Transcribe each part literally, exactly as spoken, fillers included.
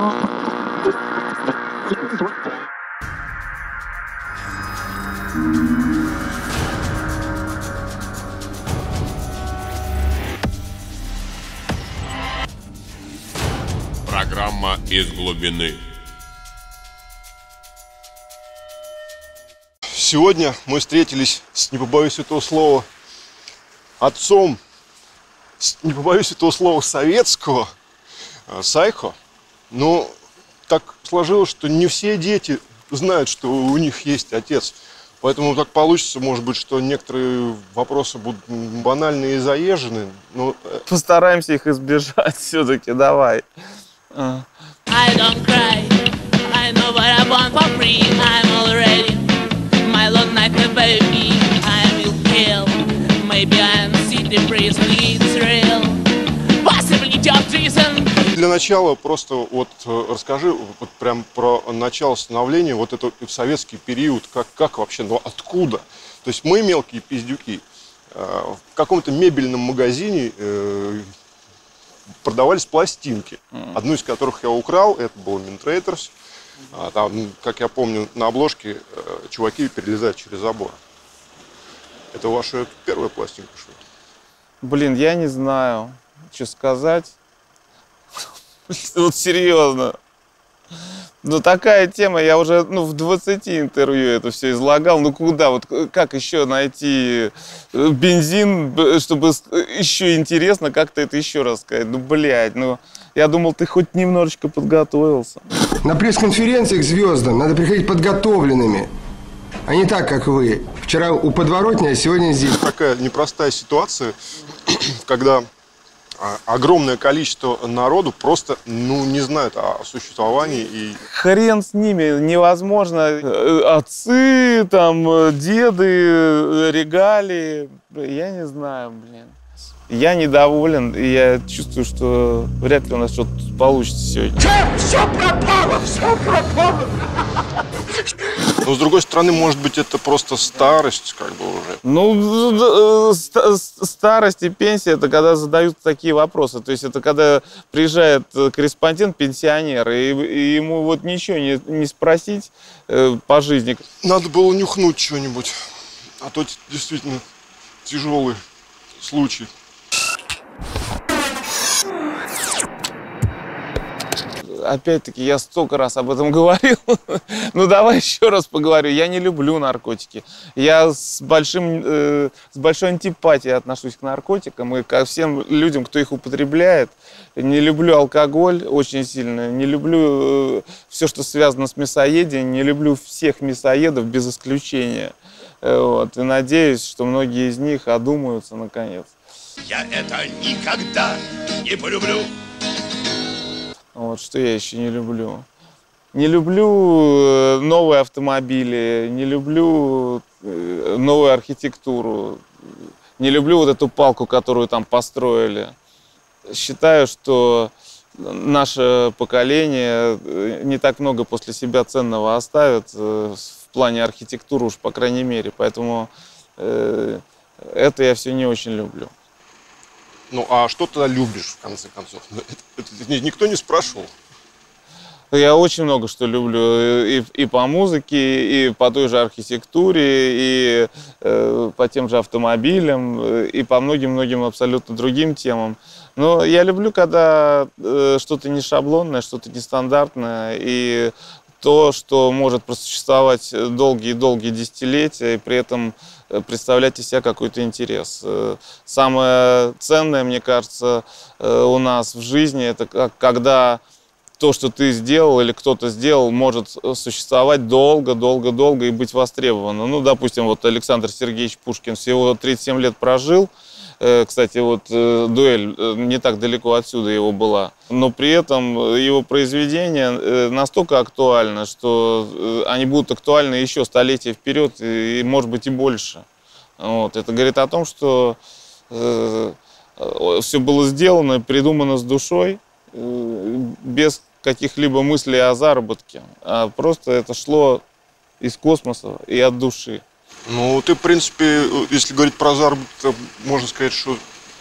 Программа «Из глубины». Сегодня мы встретились с, не побоюсь этого слова, отцом, с, не побоюсь этого слова, советского Сайхо. Но так сложилось, что не все дети знают, что у них есть отец. Поэтому так получится, может быть, что некоторые вопросы будут банальные и заезженные. Но... Постараемся их избежать все-таки, давай. I don't cry. I know what I want for free. I'm already my long night baby. I will kill. Maybe I'm city prison. It's real. Possibly just reason. Для начала просто вот расскажи вот прям про начало становления, вот это в советский период, как, как вообще, ну откуда? То есть мы, мелкие пиздюки, в каком-то мебельном магазине продавались пластинки, одну из которых я украл, это был Mintraitors. Там, как я помню, на обложке чуваки перелезают через забор. Это ваша первая пластинка, что ли? Блин, я не знаю, что сказать. Вот серьезно. Ну такая тема, я уже ну, в двадцати интервью это все излагал. Ну куда, вот как еще найти бензин, чтобы еще интересно как-то это еще раз сказать? Ну блядь, ну я думал, ты хоть немножечко подготовился. На пресс-конференции к звездам надо приходить подготовленными, а не так, как вы. Вчера у подворотни, а сегодня здесь. Такая непростая ситуация, когда огромное количество народу просто, ну, не знает о существовании и... Хрен с ними, невозможно. Отцы, там, деды, регалии, я не знаю, блин. Я недоволен, и я чувствую, что вряд ли у нас что-то получится сегодня. Все пропало, все пропало! Но, с другой стороны, может быть, это просто старость, как бы уже. Ну, старость и пенсия, это когда задают такие вопросы. То есть это когда приезжает корреспондент, пенсионер, и, и ему вот ничего не, не спросить э, по жизни. Надо было нюхнуть что-нибудь, а то действительно тяжелый случай. Опять-таки, я столько раз об этом говорил. Ну, давай еще раз поговорю. Я не люблю наркотики. Я с, большим, э, с большой антипатией отношусь к наркотикам и ко всем людям, кто их употребляет. Не люблю алкоголь очень сильно. Не люблю э, все, что связано с мясоедением. Не люблю всех мясоедов без исключения. Э, вот. И надеюсь, что многие из них одумаются наконец. Я это никогда не полюблю. Вот что я еще не люблю. Не люблю новые автомобили, не люблю новую архитектуру, не люблю вот эту палку, которую там построили. Считаю, что наше поколение не так много после себя ценного оставит в плане архитектуры, уж по крайней мере. Поэтому это я все не очень люблю. Ну, а что ты любишь, в конце концов? Это, это никто не спрашивал. Я очень много что люблю. И, и по музыке, и по той же архитектуре, и э, по тем же автомобилям, и по многим-многим абсолютно другим темам. Но я люблю, когда э, что-то не шаблонное, что-то нестандартное, и то, что может просуществовать долгие-долгие десятилетия, и при этом представлять из себя какой-то интерес. Самое ценное, мне кажется, у нас в жизни, это когда то, что ты сделал или кто-то сделал, может существовать долго-долго-долго и быть востребовано. Ну, допустим, вот Александр Сергеевич Пушкин всего тридцать семь лет прожил. Кстати, вот «Дуэль» не так далеко отсюда его была. Но при этом его произведения настолько актуальны, что они будут актуальны еще столетия вперед, и, может быть, и больше. Вот. Это говорит о том, что э, все было сделано, придумано с душой, э, без каких-либо мыслей о заработке. А просто это шло из космоса и от души. Ну, ты, в принципе, если говорить про заработок, можно сказать, что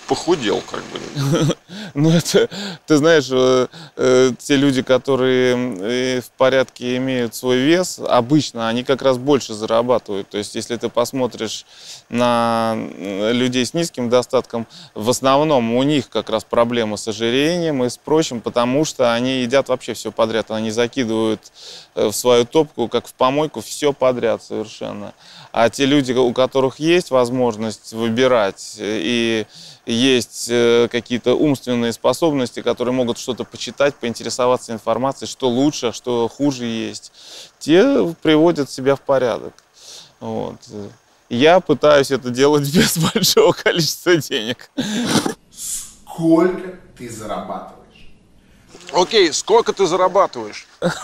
похудел, как бы. Ну, это, ты знаешь, э, э, те люди, которые э, в порядке имеют свой вес, обычно они как раз больше зарабатывают. То есть, если ты посмотришь на людей с низким достатком, в основном у них как раз проблемы с ожирением и с прочим, потому что они едят вообще все подряд. Они закидывают в свою топку, как в помойку, все подряд совершенно. А те люди, у которых есть возможность выбирать и есть какие-то умственные способности, которые могут что-то почитать, поинтересоваться информацией, что лучше, что хуже есть, те приводят себя в порядок. Вот. Я пытаюсь это делать без большого количества денег. Сколько ты зарабатываешь? Окей, сколько ты зарабатываешь?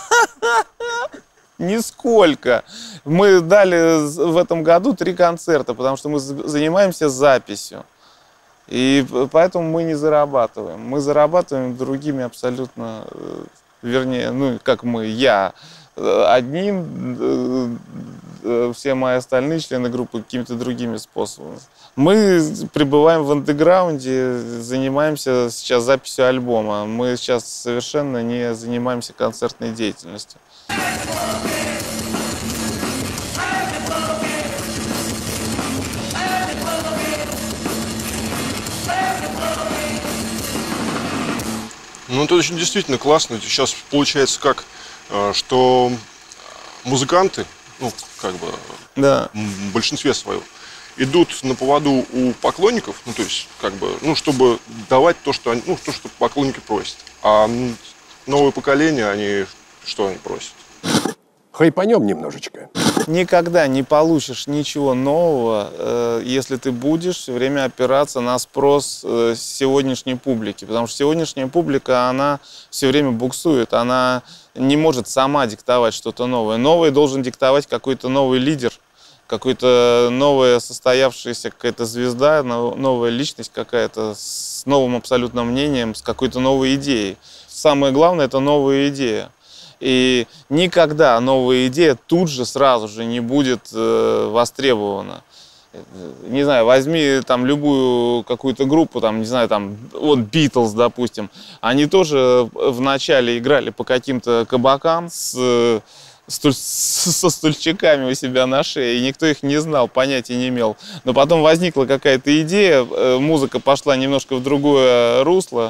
Нисколько. Мы дали в этом году три концерта, потому что мы занимаемся записью. И поэтому мы не зарабатываем. Мы зарабатываем другими абсолютно, вернее, ну, как мы, я одним, все мои остальные члены группы какими-то другими способами. Мы пребываем в андеграунде, занимаемся сейчас записью альбома. Мы сейчас совершенно не занимаемся концертной деятельностью. Ну, это очень действительно классно. Сейчас получается как, что музыканты, ну, как бы, да. в большинстве своем, идут на поводу у поклонников, ну, то есть, как бы, ну, чтобы давать то, что они, ну, то, что поклонники просят. А новое поколение, они, что они просят? Хайпанем немножечко. Никогда не получишь ничего нового, э, если ты будешь все время опираться на спрос э, сегодняшней публики. Потому что сегодняшняя публика, она все время буксует, она не может сама диктовать что-то новое. Новое должен диктовать какой-то новый лидер, какой-то новая состоявшаяся какая-то звезда, новая личность какая-то с новым абсолютным мнением, с какой-то новой идеей. Самое главное – это новая идея. И никогда новая идея тут же, сразу же не будет э, востребована. Не знаю, возьми там любую какую-то группу, там, не знаю, там, вот Beatles, допустим. Они тоже вначале играли по каким-то кабакам с, стуль, со стульчиками у себя на шее, и никто их не знал, понятия не имел. Но потом возникла какая-то идея, музыка пошла немножко в другое русло,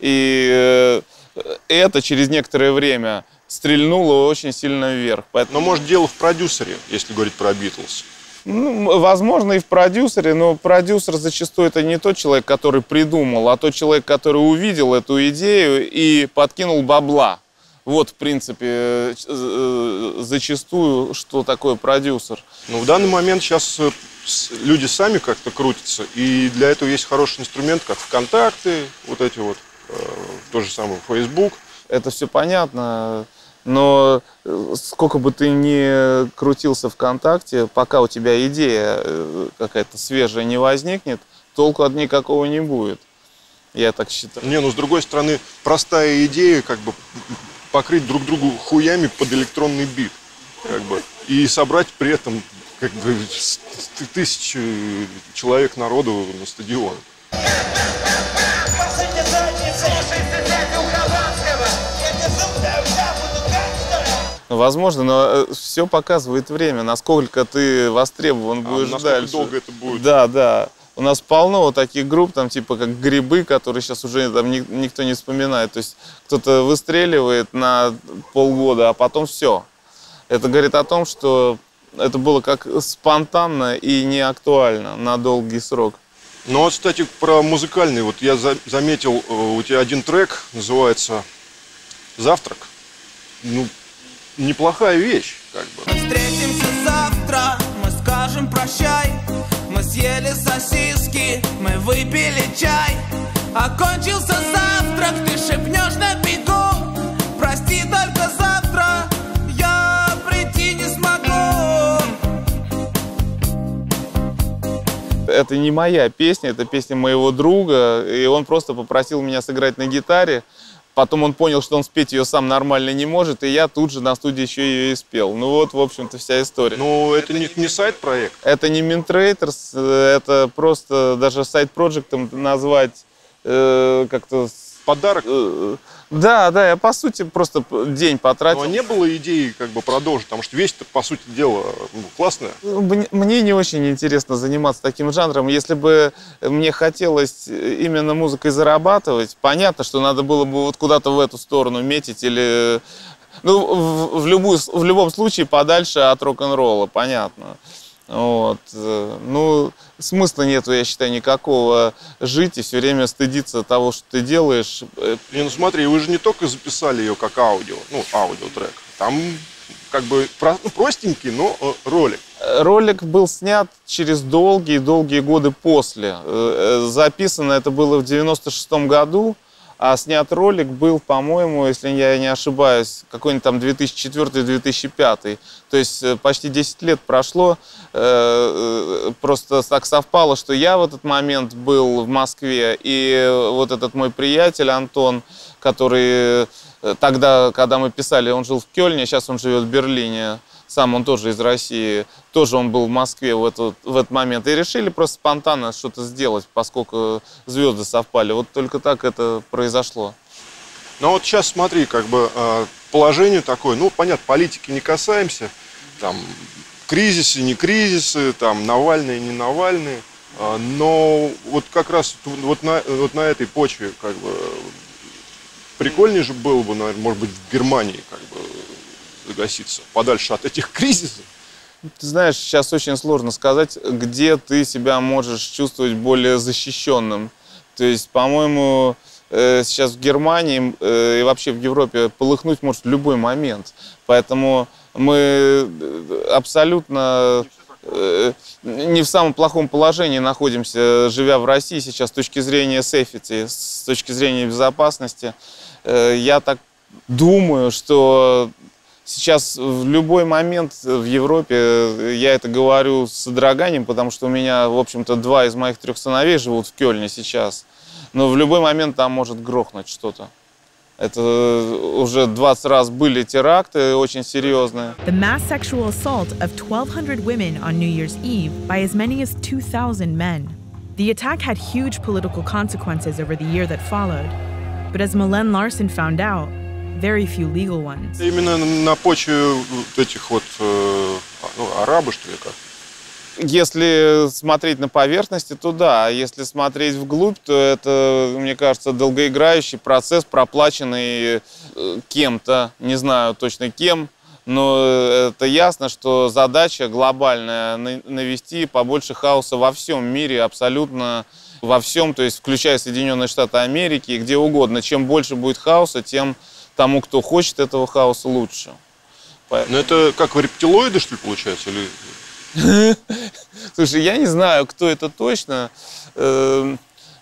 и это через некоторое время стрельнуло очень сильно вверх. Поэтому... Но, может, дело в продюсере, если говорить про Битлз. Ну, возможно, и в продюсере, но продюсер зачастую это не тот человек, который придумал, а тот человек, который увидел эту идею и подкинул бабла. Вот, в принципе, зачастую, что такое продюсер. Но в данный момент сейчас люди сами как-то крутятся, и для этого есть хороший инструмент, как ВКонтакте, вот эти вот, то же самое, Facebook. Это все понятно, но сколько бы ты ни крутился ВКонтакте, пока у тебя идея какая-то свежая не возникнет, толку от никакого не будет. Я так считаю. Не, ну с другой стороны, простая идея, как бы покрыть друг другу хуями под электронный бит, как бы, и собрать при этом как бы тысячи человек народу на стадион. Возможно, но все показывает время, насколько ты востребован будешь а дальше. Долго это будет. Да, да. У нас полно вот таких групп, там типа как Грибы, которые сейчас уже там ни, никто не вспоминает. То есть кто-то выстреливает на полгода, а потом все. Это говорит о том, что это было как спонтанно и не актуально на долгий срок. Ну вот, кстати, про музыкальный. Вот я за заметил, у тебя один трек называется «Завтрак». Ну, неплохая вещь, как бы. Мы встретимся завтра, мы скажем прощай. Мы съели сосиски, мы выпили чай. Окончился завтрак, ты шепнешь на бегу. Прости, только завтра я прийти не смогу. Это не моя песня, это песня моего друга. И он просто попросил меня сыграть на гитаре Потом он понял, что он спеть ее сам нормально не может, и я тут же на студии еще ее и спел. Ну вот, в общем-то, вся история. Ну, это не, не сайт-проект. Это не Mintraitors, это просто даже сайт-проектом назвать э, как-то... Подарок? Э, да, да, я по сути просто день потратил. Но не было идеи как бы продолжить, потому что вещь-то, по сути дела, ну, классная. Мне, мне не очень интересно заниматься таким жанром. Если бы мне хотелось именно музыкой зарабатывать, понятно, что надо было бы вот куда-то в эту сторону метить или... Ну, в, в, любую, в любом случае подальше от рок-н-ролла, понятно. Вот. Ну, смысла нету, я считаю, никакого жить и все время стыдиться того, что ты делаешь. Не, ну смотри, вы же не только записали ее как аудио, ну, аудиотрек. Там как бы про, ну, простенький, но э, ролик. Ролик был снят через долгие-долгие годы после. Записано это было в девяносто шестом году. А снят ролик был, по-моему, если я не ошибаюсь, какой-нибудь там две тысячи четвёртый — две тысячи пятый. То есть почти десять лет прошло. Просто так совпало, что я в этот момент был в Москве, и вот этот мой приятель Антон, который тогда, когда мы писали, он жил в Кёльне, сейчас он живет в Берлине. Сам он тоже из России, тоже он был в Москве в этот, в этот момент. И решили просто спонтанно что-то сделать, поскольку звезды совпали. Вот только так это произошло. Ну вот сейчас смотри, как бы положение такое, ну понятно, политики не касаемся, там кризисы, не кризисы, там Навальные, не Навальные, но вот как раз вот на, вот на этой почве как бы прикольнее же было бы, наверное, может быть, в Германии как бы загаситься подальше от этих кризисов. Ты знаешь, сейчас очень сложно сказать, где ты себя можешь чувствовать более защищенным. То есть, по-моему, сейчас в Германии и вообще в Европе полыхнуть может в любой момент. Поэтому мы абсолютно не в самом плохом положении находимся, живя в России сейчас с точки зрения safety, с точки зрения безопасности. Я так думаю, что сейчас в любой момент в Европе, я это говорю с содроганием, потому что у меня, в общем-то, два из моих трех сыновей живут в Кёльне сейчас, но в любой момент там может грохнуть что-то. Это уже двадцать раз были теракты очень серьезные. The mass sexual assault of twelve hundred women on New Year's Eve by as many as two thousand men. The attack had huge political consequences over the year that followed, but as Malene Larson found out, very few legal ones. Именно на почве вот этих вот э, ну, арабы, что ли, как? Если смотреть на поверхности, то да. А если смотреть вглубь, то это, мне кажется, долгоиграющий процесс, проплаченный кем-то, не знаю точно кем, но это ясно, что задача глобальная — навести побольше хаоса во всем мире, абсолютно во всем, то есть включая Соединенные Штаты Америки и где угодно. Чем больше будет хаоса, тем тому, кто хочет этого хаоса, лучше. Но это как рептилоиды, что ли, получается? Или... Слушай, я не знаю, кто это точно. Это,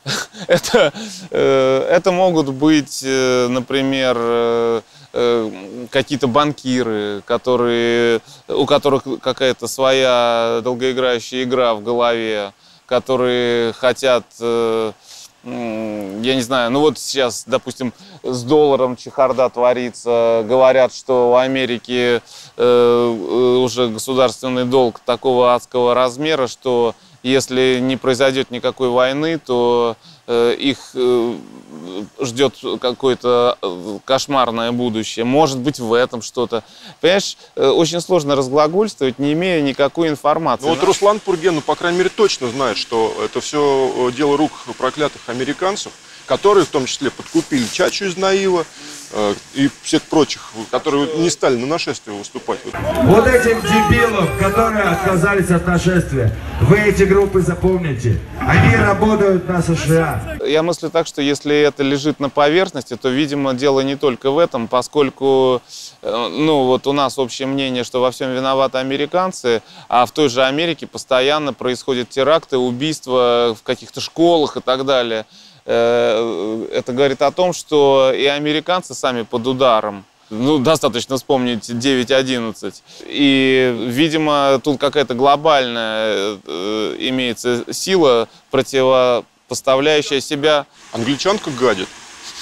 это могут быть, например, какие-то банкиры, которые, у которых какая-то своя долгоиграющая игра в голове, которые хотят... Я не знаю, ну вот сейчас, допустим, с долларом чехарда творится, говорят, что у Америки э, уже государственный долг такого адского размера, что если не произойдет никакой войны, то э, их э, ждет какое-то кошмарное будущее. Может быть, в этом что-то. Понимаешь, э, очень сложно разглагольствовать, не имея никакой информации. Ну вот Руслан Пурген, ну, по крайней мере, точно знает, что это все дело рук проклятых американцев, которые в том числе подкупили Чачу из Наива э, и всех прочих, которые не стали на нашествие выступать. Вот этих дебилов, которые отказались от нашествия, вы эти группы запомните. Они работают на США. Я мыслю так, что если это лежит на поверхности, то, видимо, дело не только в этом, поскольку, ну, вот у нас общее мнение, что во всем виноваты американцы, а в той же Америке постоянно происходят теракты, убийства в каких-то школах и так далее. Это говорит о том, что и американцы сами под ударом. Ну, достаточно вспомнить девять одиннадцать. И, видимо, тут какая-то глобальная э, имеется сила, противопоставляющая себя. Англичанка гадит.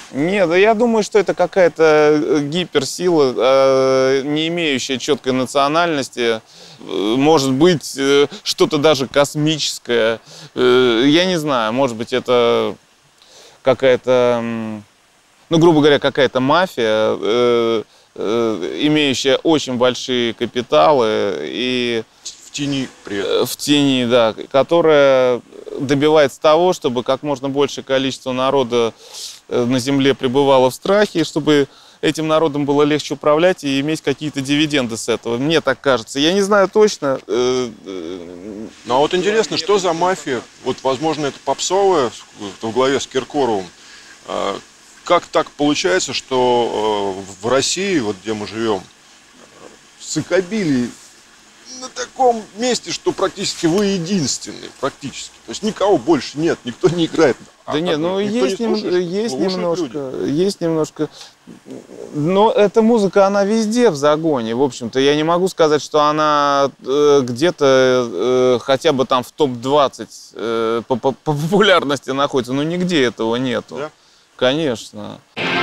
Нет, да я думаю, что это какая-то гиперсила, э, не имеющая четкой национальности. Может быть, э, что-то даже космическое. Э, я не знаю, может быть, это какая-то, ну, грубо говоря, какая-то мафия, э, э, имеющая очень большие капиталы и... В тени при этом. В тени, да, которая добивается того, чтобы как можно большее количество народа на земле пребывало в страхе, чтобы этим народом было легче управлять и иметь какие-то дивиденды с этого. Мне так кажется. Я не знаю точно. Ну а вот интересно, что за мафия? Вот, возможно, это попсовая в главе с Киркоровым. Как так получается, что в России, вот где мы живем, сыкобили на таком месте, что практически вы единственный, практически. То есть никого больше нет, никто не играет. Да а нет, ну есть, не нем, есть немножко, есть немножко. Но эта музыка, она везде в загоне, в общем-то. Я не могу сказать, что она э, где-то э, хотя бы там в топ двадцать э, по, по, по популярности находится. Ну нигде этого нету. Да? Конечно.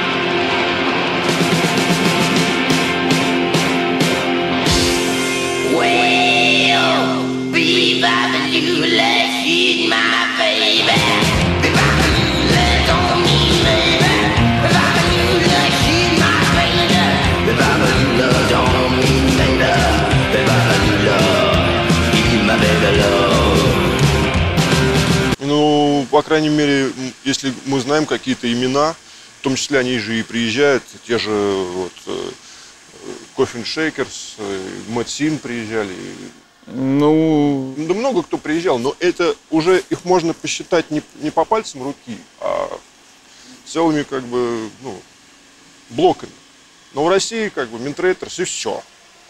Ну, по крайней мере, если мы знаем какие-то имена, в том числе они же и приезжают, те же вот Coffin Shakers, Mad Sin приезжали. Ну... Да много кто приезжал, но это уже их можно посчитать не, не по пальцам руки, а целыми как бы, ну, блоками. Но в России как бы Минтрейтерс и все.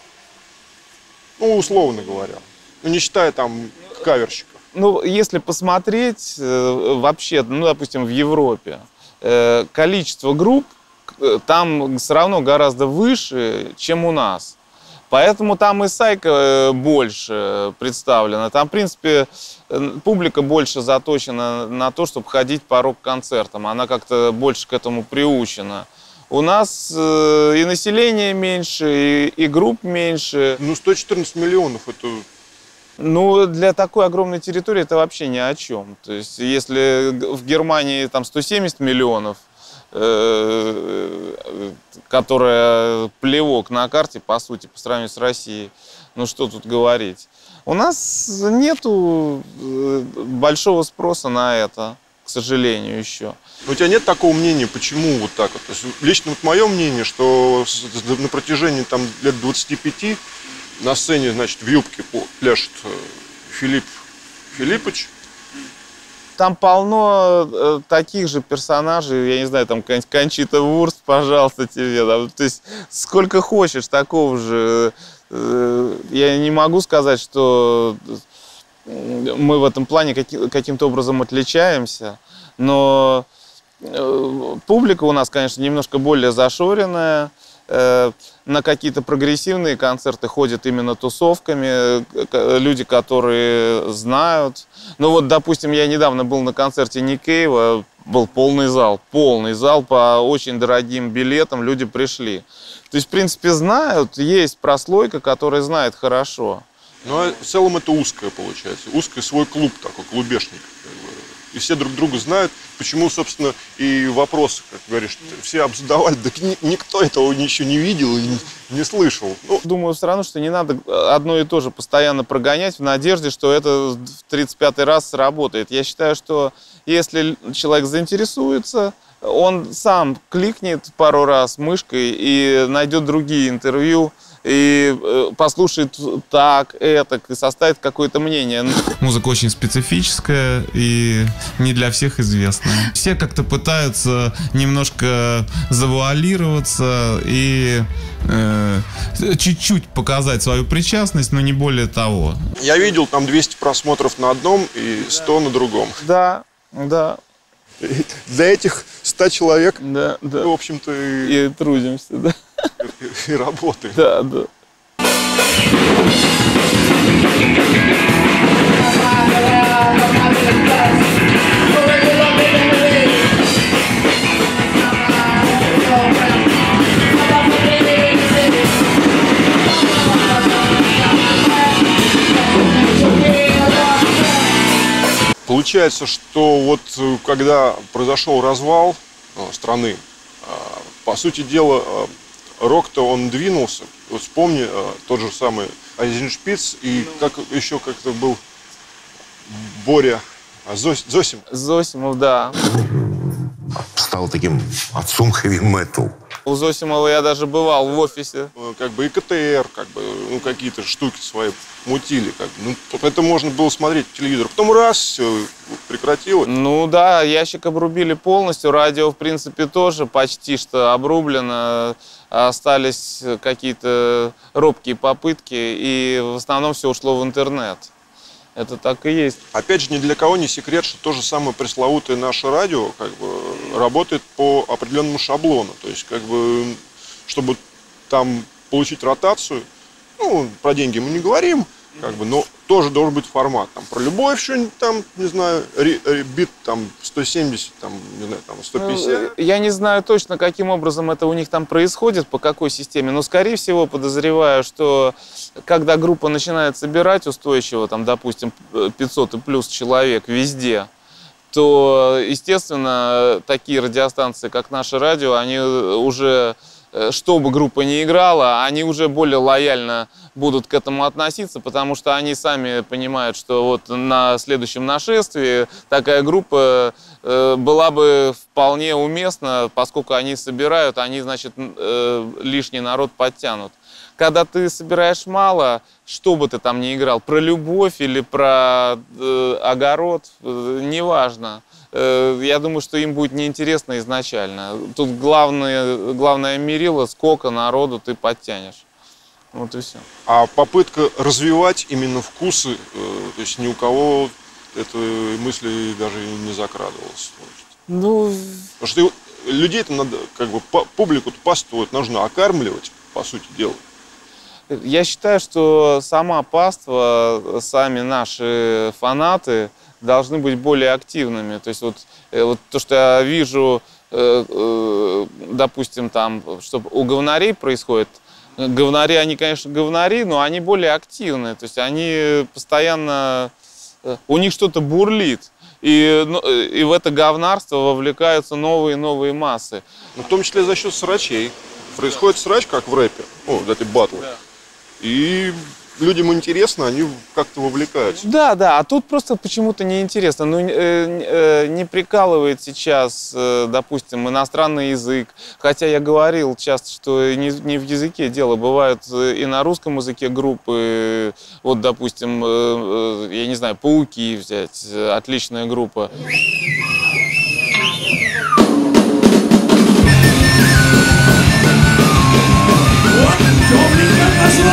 Ну, условно говоря. Ну, не считая там каверщиков. Ну, если посмотреть э, вообще, ну, допустим, в Европе, э, количество групп э, там все равно гораздо выше, чем у нас. Поэтому там и Сайко больше представлена. Там, в принципе, публика больше заточена на то, чтобы ходить по рок-концертам. Она как-то больше к этому приучена. У нас э, и население меньше, и, и групп меньше. Ну, сто четырнадцать миллионов это... Ну, для такой огромной территории это вообще ни о чем. То есть, если в Германии там сто семьдесят миллионов, э, которая плевок на карте, по сути, по сравнению с Россией, ну что тут говорить. У нас нету большого спроса на это, к сожалению, еще. Но у тебя нет такого мнения, почему вот так вот? То есть, лично вот мое мнение, что на протяжении там лет двадцати пяти на сцене, значит, в юбке пляшет Филипп Филиппович. Там полно э, таких же персонажей, я не знаю, там Кончита Вурст, пожалуйста, тебе. Там, то есть сколько хочешь такого же. Э, я не могу сказать, что мы в этом плане каки, каким-то образом отличаемся, но э, публика у нас, конечно, немножко более зашоренная. На какие-то прогрессивные концерты ходят именно тусовками, люди, которые знают. Ну вот, допустим, я недавно был на концерте Ник Кейва, был полный зал, полный зал по очень дорогим билетам, люди пришли. То есть, в принципе, знают, есть прослойка, которая знает хорошо. Ну, а в целом это узкое получается, узкий свой клуб такой, клубешник. И все друг друга знают, почему, собственно, и вопросы, как говоришь, все обзадавали, да никто этого еще не видел и не, не слышал. Ну, думаю, все равно, что не надо одно и то же постоянно прогонять в надежде, что это в тридцать пятый раз сработает. Я считаю, что если человек заинтересуется, он сам кликнет пару раз мышкой и найдет другие интервью, и послушает так, это, и составит какое-то мнение. Музыка очень специфическая и не для всех известная. Все как-то пытаются немножко завуалироваться и э, чуть-чуть показать свою причастность, но не более того. Я видел там двести просмотров на одном и сто на другом. Да, да. И для этих ста человек, да, да. мы, в общем-то, и, и трудимся, да. И, и работаем. Да, да. Получается, что вот когда произошел развал страны, по сути дела, рок-то он двинулся. Вот вспомни тот же самый Айзеншпиц и как еще как-то был Боря Зос, Зосимов. Зосимов, да. Стал таким отцом хэви-метал. У Зосимова я даже бывал в офисе. Как бы и КТР, как бы, ну, какие-то штуки свои мутили. Как бы. Ну, это можно было смотреть по телевизору. Потом раз, все прекратилось. Ну да, ящик обрубили полностью. Радио, в принципе, тоже почти что обрублено. Остались какие-то робкие попытки. И в основном все ушло в интернет. Это так и есть. Опять же, ни для кого не секрет, что то же самое пресловутое наше радио как бы работает по определенному шаблону. То есть, как бы, чтобы там получить ротацию, ну, про деньги мы не говорим, как бы, но тоже должен быть формат. Там, про любовь что-нибудь там, не знаю, ри, ри, бит там сто семьдесят, там, не знаю, там сто пятьдесят. Ну, я не знаю точно, каким образом это у них там происходит, по какой системе, но, скорее всего, подозреваю, что когда группа начинает собирать устойчиво, там, допустим, пятьсот и плюс человек везде, то, естественно, такие радиостанции, как наше радио, они уже, что бы группа ни играла, они уже более лояльно будут к этому относиться, потому что они сами понимают, что вот на следующем нашествии такая группа э, была бы вполне уместна, поскольку они собирают, они, значит, э, лишний народ подтянут. Когда ты собираешь мало, что бы ты там ни играл, про любовь или про э, огород, э, неважно. Э, я думаю, что им будет неинтересно изначально. Тут главное, главное мерило, сколько народу ты подтянешь. Вот и все. А попытка развивать именно вкусы, э, то есть ни у кого этой мысли даже не закрадывалось. Ну... Потому что людей-то надо, как бы, публику-то паствовать нужно окармливать, по сути дела. Я считаю, что сама паства, сами наши фанаты должны быть более активными. То есть вот, вот то, что я вижу, допустим, там, что у говнарей происходит, говнари, они, конечно, говнари, но они более активные. То есть они постоянно, у них что-то бурлит. И, ну, и в это говнарство вовлекаются новые и новые массы. Ну, в том числе за счет срачей. Происходит срач, как в рэпе, о, вот эти батлы. Да. И людям интересно, они как-то вовлекаются. Да, да, а тут просто почему-то неинтересно. Ну, э, э, не прикалывает сейчас, э, допустим, иностранный язык. Хотя я говорил часто, что не, не в языке дело. Бывают и на русском языке группы. Вот, допустим, э, э, я не знаю, «Пауки» взять. Отличная группа. Тёпленько пошло!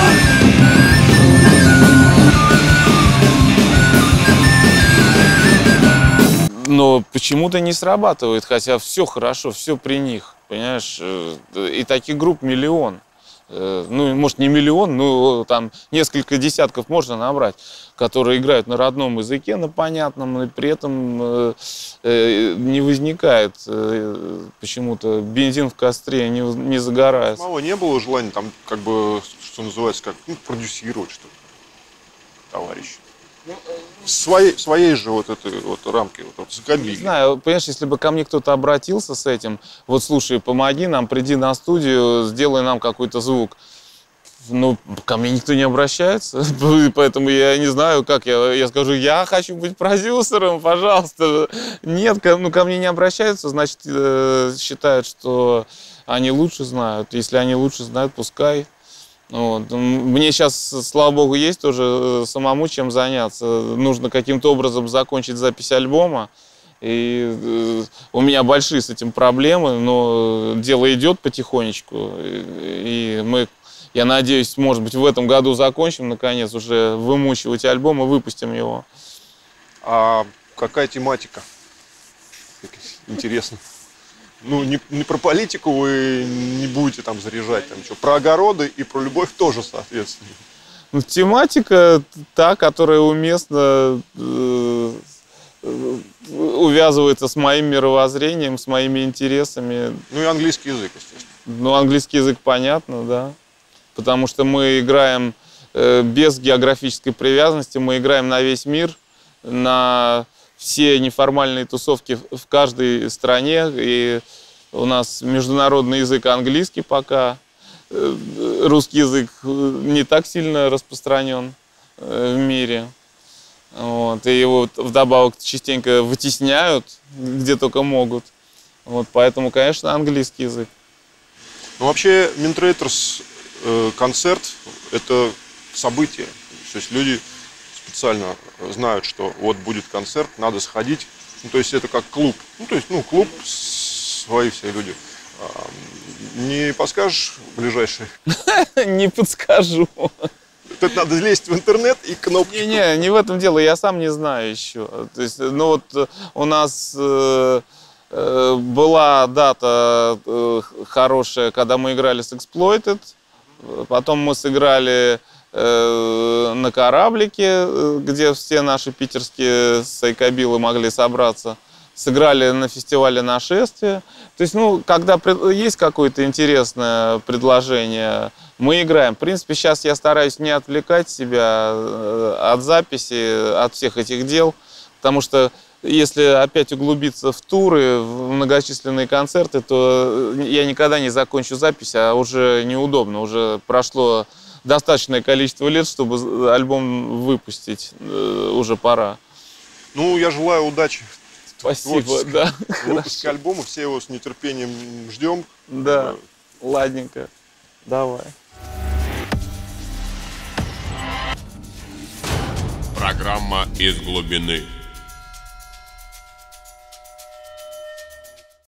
Но почему-то не срабатывает, хотя все хорошо, все при них, понимаешь? И таких групп миллион. Ну, может, не миллион, но там несколько десятков можно набрать, которые играют на родном языке, на понятном, и при этом не возникает почему-то бензин в костре, не, не загорается. Самого не было желания там, как бы, что называется, как, ну, продюсировать что-то, товарищи. В своей, своей же вот этой вот рамке вот, закабили. Не знаю, понимаешь, если бы ко мне кто-то обратился с этим, вот слушай, помоги нам, приди на студию, сделай нам какой-то звук. Ну, ко мне никто не обращается, поэтому я не знаю, как я, я скажу, я хочу быть продюсером, пожалуйста. Нет, ко, ну, ко мне не обращаются, значит, э, считают, что они лучше знают. Если они лучше знают, пускай. Вот. Мне сейчас, слава богу, есть тоже самому чем заняться. Нужно каким-то образом закончить запись альбома. И э, у меня большие с этим проблемы, но дело идет потихонечку. И, и мы, я надеюсь, может быть, в этом году закончим, наконец, уже вымучивать альбом и выпустим его. А какая тематика? Интересно. Ну, не, не про политику вы не будете там заряжать, там что, про огороды и про любовь тоже, соответственно. Ну, тематика та, которая уместно э, э, увязывается с моим мировоззрением, с моими интересами. Ну и английский язык, естественно. Ну, английский язык понятно, да. Потому что мы играем э, без географической привязанности, мы играем на весь мир, на все неформальные тусовки в каждой стране. И у нас международный язык английский пока. Русский язык не так сильно распространен в мире. Вот. И его вдобавок частенько вытесняют, где только могут. Вот. Поэтому, конечно, английский язык. Ну, вообще, Минтраторс э, концерт – это событие. То есть люди специально знают, что вот будет концерт, надо сходить. Ну, то есть это как клуб. Ну, то есть, ну, клуб, свои все люди. А, не подскажешь ближайший? Не подскажу. Тут надо лезть в интернет и кнопки. Не, не, не в этом дело, я сам не знаю еще. То есть, ну вот у нас э, э, была дата э, хорошая, когда мы играли с Exploited, потом мы сыграли э, на кораблике, где все наши питерские сайкобилы могли собраться. Сыграли на фестивале «Нашествие». То есть, ну, когда есть какое-то интересное предложение, мы играем. В принципе, сейчас я стараюсь не отвлекать себя от записи, от всех этих дел, потому что если опять углубиться в туры, в многочисленные концерты, то я никогда не закончу запись, а уже неудобно. Уже прошло достаточное количество лет, чтобы альбом выпустить. Уже пора. Ну, я желаю удачи. Спасибо, вот, да. Выпуск альбома, все его с нетерпением ждем. Да, ладненько. Давай. Программа «Из глубины».